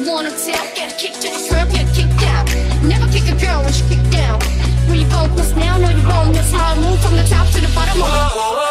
wanna tell? Get a kick to the curb, get kicked out. Never kick a girl when she kicked down. Where you go, plus now, no you won't. That's how I move from the top to the bottom.